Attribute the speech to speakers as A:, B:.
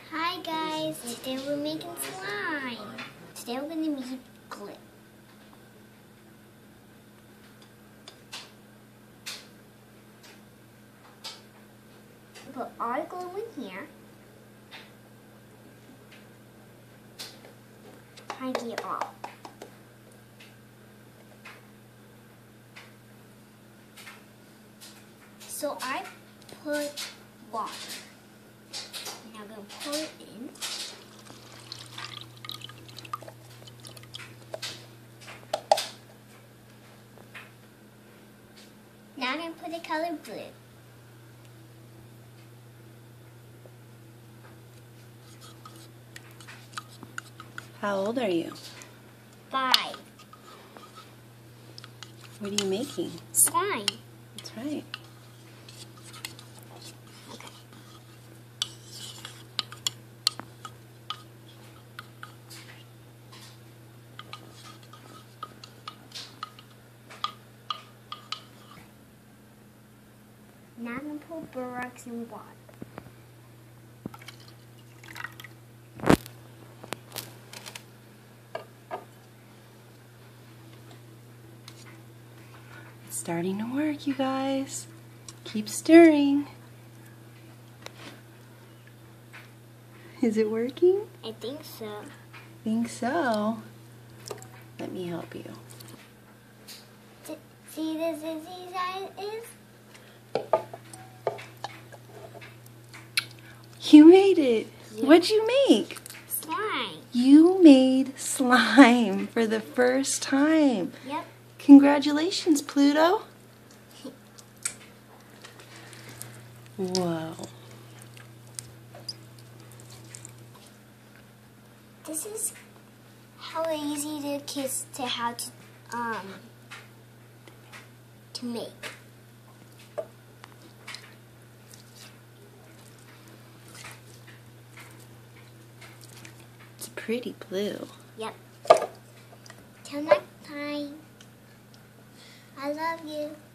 A: Hi guys, today we're making slime. Today we're going to make glue. Put our glue in here. Tidy it off. So I put water. Now I'm going to pour it in. Now I'm going to put the color blue.
B: How old are you?
A: 5.
B: What are you making?
A: Slime.
B: That's right.
A: Now I'm going to put borax in water.
B: It's starting to work, you guys. Keep stirring. Is it working?
A: I think so.
B: Think so. Let me help you.
A: See this size is?
B: You made it.
A: Yeah.
B: What'd you make?
A: Slime.
B: You made slime for the first time.
A: Yep.
B: Congratulations, Pluto. Whoa.
A: This is how easy the kids to how to make.
B: It's pretty blue.
A: Yep. Till next time. I love you.